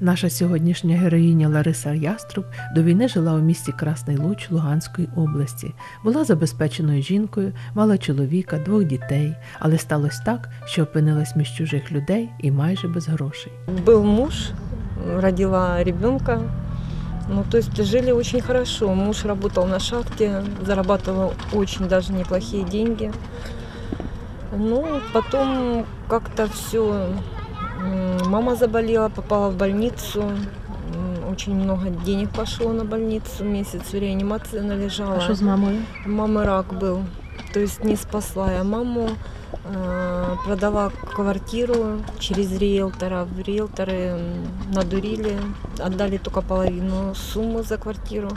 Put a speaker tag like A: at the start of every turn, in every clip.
A: Наша сьогоднішня героїня Лариса Яструб до війни жила у місті Красний Луч Луганської області. Була забезпеченою жінкою, мала чоловіка, 2 дітей, але сталося так, що опинилась між чужих людей і майже без грошей.
B: Был муж, родила ребенка. То есть жили очень хорошо. Муж работал на шахте, зарабатывал очень даже неплохие деньги. Потом как-то все. Мама заболела, попала в больницу. Очень много денег пошло на больницу. Месяц в реанимации она лежала.
A: А що з мамою?
B: Мамы рак был. То есть не спасла я маму. Продала квартиру через риэлтора. Риэлторы надурили, отдали только половину суммы за квартиру.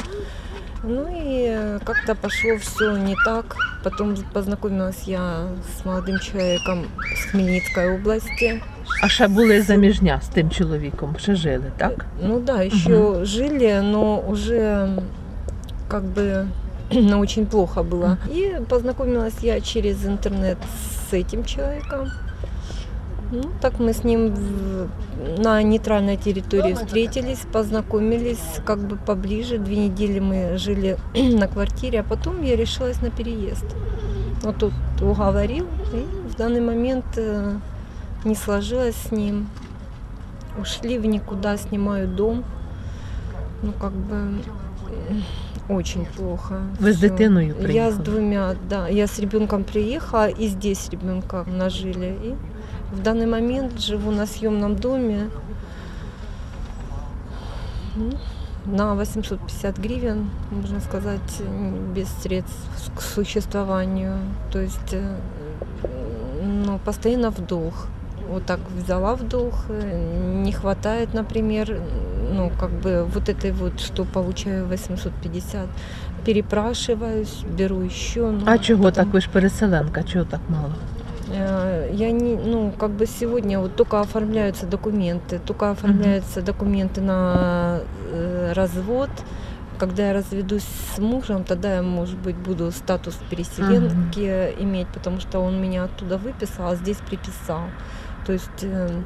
B: И как-то пошло все не так. Потом познакомилась я с молодым человеком с Хмельницкой области.
A: А ще були заміжня з тим чоловіком, ще жили, так?
B: Еще жили, но уже как бы очень плохо было. И познакомилась я через интернет с этим человеком. Так мы с ним на нейтральной территории встретились, познакомились как бы поближе. 2 недели мы жили на квартире, а потом я решилась на переезд. Тут уговорил, и в данный момент не сложилось с ним. Ушли в никуда, снимаю дом. Очень плохо.
A: Ви з дитиною приїхали?
B: Я с 2, да. Я с ребенком приехала, и здесь ребенка нажили. И в данный момент живу на съемном доме на 850 гривен, можно сказать, без средств к существованию. То есть постоянно в долг. Вот так взяла в долг, не хватает, например, вот этой вот, что получаю 850, перепрашиваюсь, беру еще.
A: А чого так? Ви ж переселенка, чого так мало?
B: Я не, сегодня вот только оформляются документы на развод. Когда я разведусь с мужем, тогда я, может быть, буду статус переселенки иметь, потому что он меня оттуда выписал, а здесь приписал. То есть,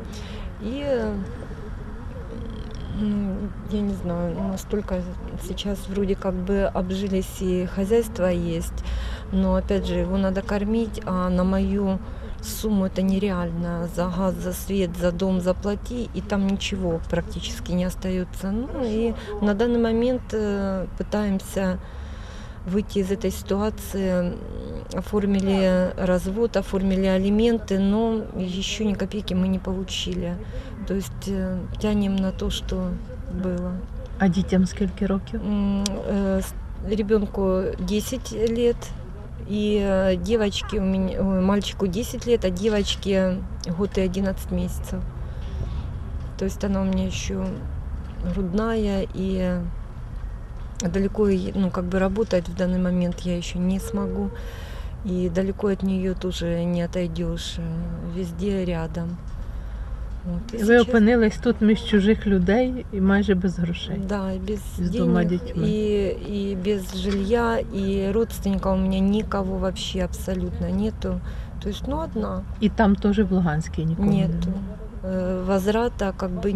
B: я не знаю, настолько сейчас вроде как бы обжились и хозяйство есть, но опять же его надо кормить, а на мою сумму это нереально. За газ, за свет, за дом заплати, и там ничего практически не остается. И на данный момент пытаемся выйти из этой ситуации. Оформили развод, оформили алименты, но еще ни копейки мы не получили. То есть тянем на то, что было.
A: А дітям скільки років?
B: Ребенку 10 лет, и девочке мальчику 10 лет, а девочке год и 11 месяцев. То есть она у меня еще грудная, и далеко работать в данный момент я еще не смогу. И далеко от нее тоже не отойдешь, везде рядом.
A: Ви опинились тут між чужих людей і майже без грошей?
B: Да, без
A: денег
B: и без жилья, и родственников у меня никого вообще абсолютно нету. То есть, одна.
A: И там тоже в Луганске никого
B: нету? Возврата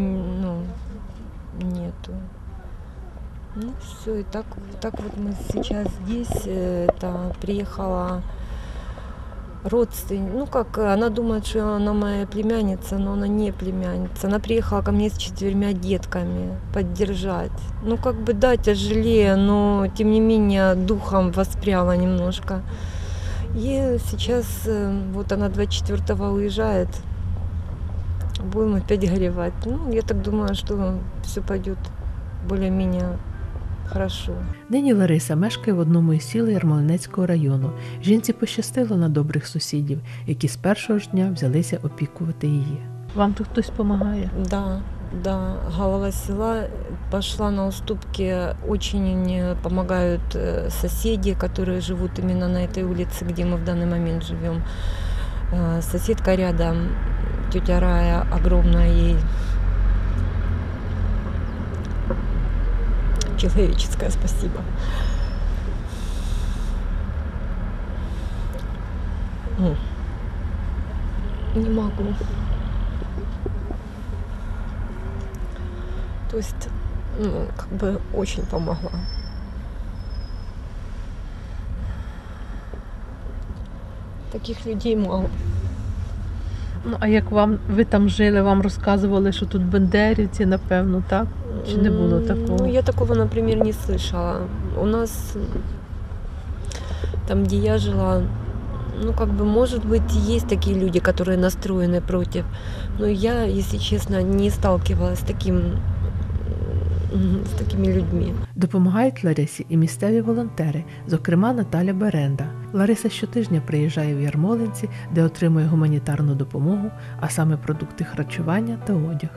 B: нету. Все, и так вот мы сейчас здесь. Приехала родственница. Она думает, что она моя племянница, но она не племянница. Она приехала ко мне с 4 детками поддержать. Да, тяжелее, но тем не менее духом воспряла немножко. И сейчас вот она 24-го уезжает. Будем опять горевать. Я так думаю, что все пойдет более-менее хорошо.
A: Нині Лариса мешкає в одному із сіл Ярмолинецького району. Жінці пощастило на добрих сусідів, які з першого ж дня взялися опікувати її. Вам тут хтось допомагає?
B: Да. Голова села пошла на уступки. Очень помогают соседи, которые живут именно на этой улице, где мы в данный момент живем. Соседка рядом, тетя Рая, огромная ей человеческое спасибо. Не могу. То есть, ну, как бы очень помогла. Таких людей мало.
A: Ну, а як ви там жили, вам розказували, що тут бендерівці, напевно, так? Чи не було такого?
B: Ну, я такого, например, не слышала. У нас, там, где я жила, ну, как бы, может быть, есть такие люди, которые настроены против. Но я, если честно, не сталкивалась с такими людьми.
A: Допомагають Ларисі і місцеві волонтери, зокрема Наталя Беренда. Лариса щотижня приїжджає в Ярмолинці, де отримує гуманітарну допомогу, а саме продукти харчування та одяг.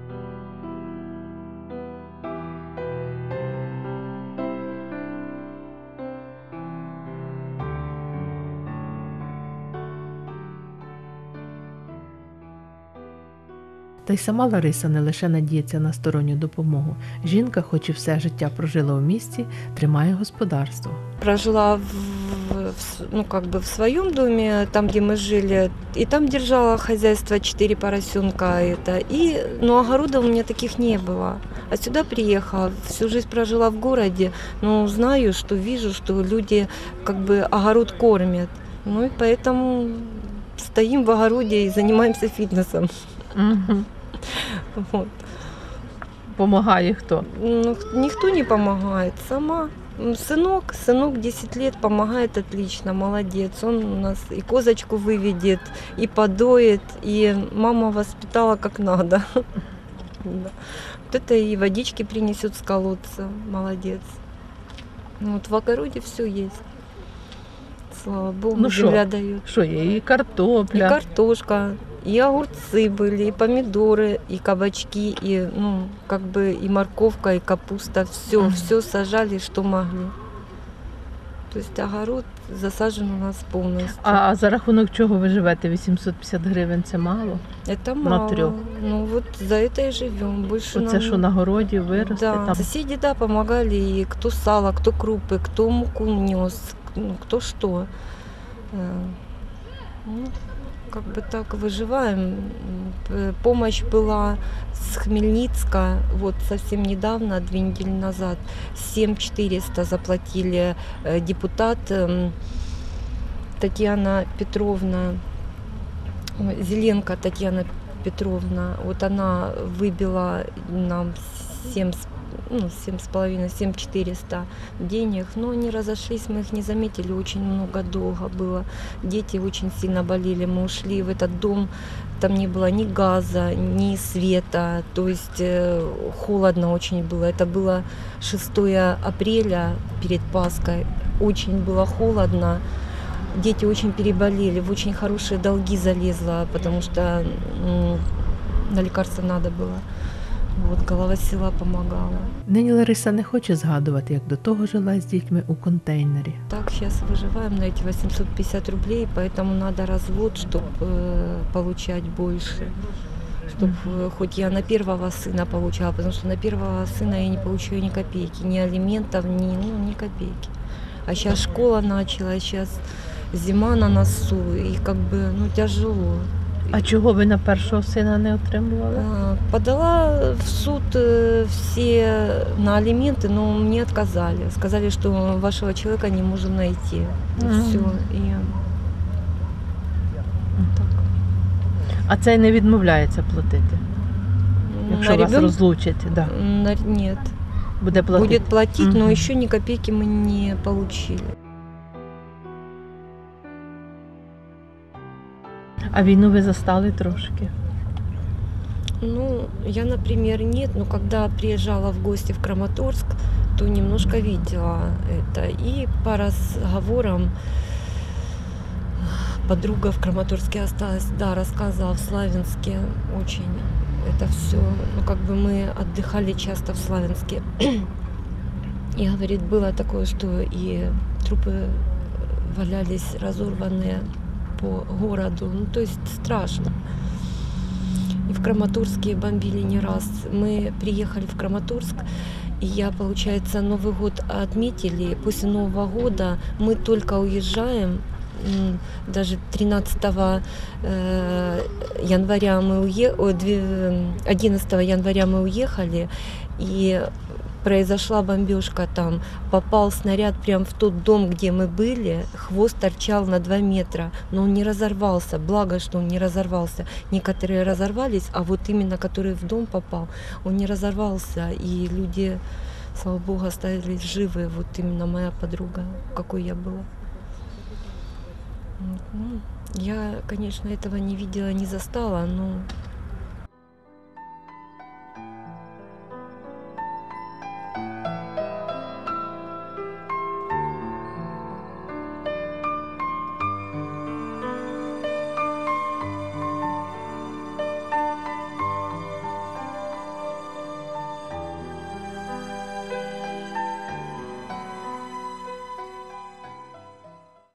A: Та й сама Лариса не лише надіється на сторонню допомогу. Жінка, хоч і все життя прожила у місті, тримає господарство.
B: Прожила ну, как бы в своем доме, там, где мы жили, и там держала хозяйство 4 поросенка. Но огорода у меня таких не было. А сюда приехала, всю жизнь прожила в городе, но знаю, что вижу, что люди как бы огород кормят. Ну и поэтому стоим в огороде и занимаемся фитнесом.
A: Угу.
B: Вот.
A: Помагає хто?
B: Ну, никто не помогает, сама. Сынок 10 лет помогает отлично, молодец. Он у нас и козочку выведет, и подоет, и мама воспитала как надо. Да. Вот это и водички принесет с колодца, молодец. Вот в огороде все есть. Слава Богу,
A: Ну
B: земля дает.
A: Що є? І картопля.
B: И картошка, и огурцы были, и помидоры, и кабачки, и, ну, как бы и морковка, и капуста. Все сажали, что могли. То есть огород засажен у нас полностью.
A: А за рахунок чого ви живете? 850 гривень – це мало?
B: Это
A: на
B: мало.
A: трёх?
B: Ну вот за это и живем. Больше
A: Оце
B: нам...
A: що на городі виросте?
B: Да.
A: Там.
B: Соседи, да, помогали, и кто сало, кто крупы, кто муку нес, ну, кто что. Ну, как бы так выживаем. Помощь была с Хмельницка, вот совсем недавно, 2 недели назад, 7400 заплатили депутат Татьяна Петровна, Зеленко Татьяна Петровна, вот она выбила нам 7400 денег, но они разошлись, мы их не заметили, очень долго было. Дети очень сильно болели, мы ушли в этот дом, там не было ни газа, ни света, то есть холодно очень было. Это было 6 апреля перед Пасхой, очень было холодно. Дети очень переболели, в очень хорошие долги залезла, потому что на лекарства надо было. От голова села помогала.
A: Нині Лариса не хоче згадувати, як до того жила з дітьми у контейнері.
B: Так, сейчас выживаем на эти 850 рублей, поэтому надо развод, чтобы получать больше. Чтобы хоть я на первого сына получала, потому что на первого сына я не получаю ни копейки, ни алиментов, ни копейки. А сейчас школа началась, сейчас зима на носу, и как бы, тяжело.
A: А чого ви на першого сина не отримували?
B: Подала в суд все на алименты, но мне отказали. Сказали, что вашего человека не можем найти. И все. И... Так.
A: А цей не відмовляється платити? Якщо
B: на
A: вас
B: ребенка?
A: розлучать, да.
B: Нет.
A: Буде платити?
B: Будет платить, но
A: Мгм.
B: еще ни копейки мы не получили.
A: А війну ви застали трошки?
B: Ну, я, например, нет, но когда приезжала в гости в Краматорск, то немножко видела это. И по разговорам подруга в Краматорске осталась, да, рассказывала в Славянске очень это все. Ну, как бы мы отдыхали часто в Славянске. И, говорит, было такое, что и трупы валялись разорванные по городу, ну, то есть страшно. И в Краматорске бомбили не раз. Мы приехали в Краматорск, и я, получается, Новый год отметили. После Нового года мы только уезжаем, даже 13 января мы 11 января мы уехали, и произошла бомбежка там. Попал снаряд прямо в тот дом, где мы были. Хвост торчал на 2 метра, но он не разорвался. Благо, что он не разорвался. Некоторые разорвались, а вот именно который в дом попал, он не разорвался. И люди, слава богу, остались живы. Вот именно моя подруга, какой я была. Вот, ну, я, конечно, этого не видела, не застала, но